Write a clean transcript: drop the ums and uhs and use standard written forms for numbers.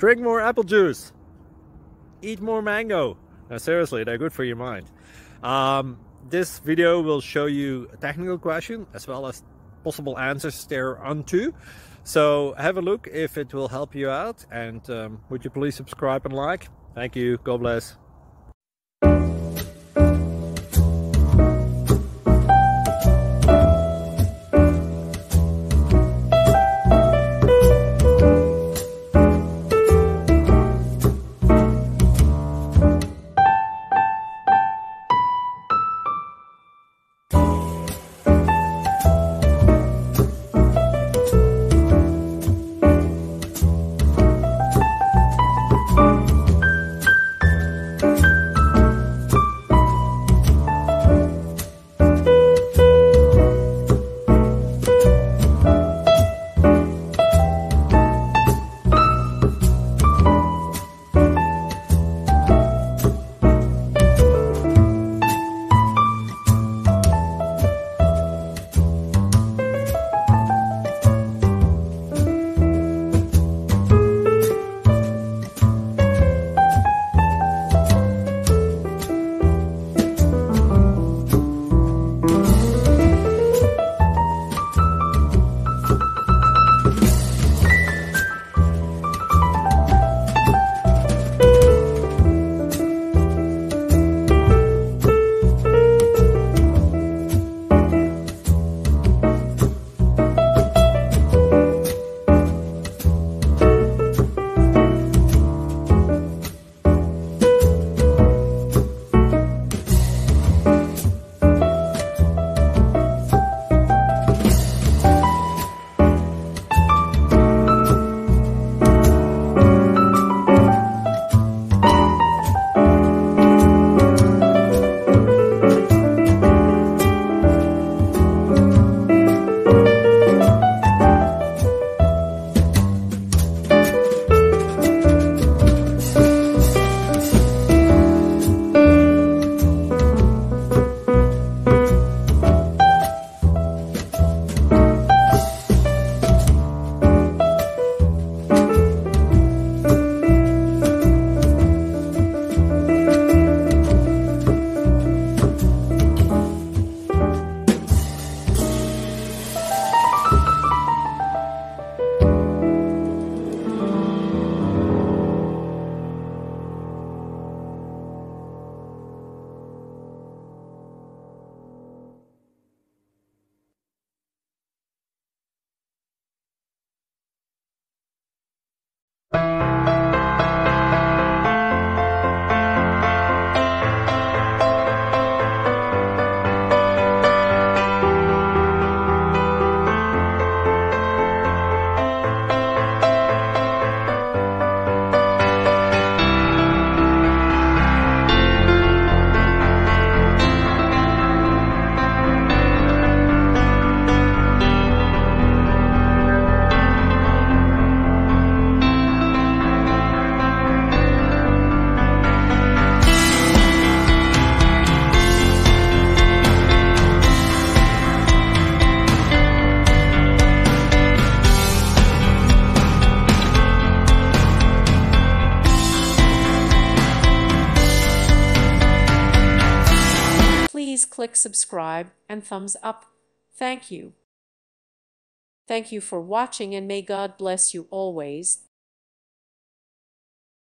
Drink more apple juice. Eat more mango. No, seriously, they're good for your mind. This video will show you a technical question as well as possible answers thereunto. So have a look if it will help you out, and would you please subscribe and like? Thank you. God bless. Please click subscribe and thumbs up. Thank you. Thank you for watching, and may God bless you always.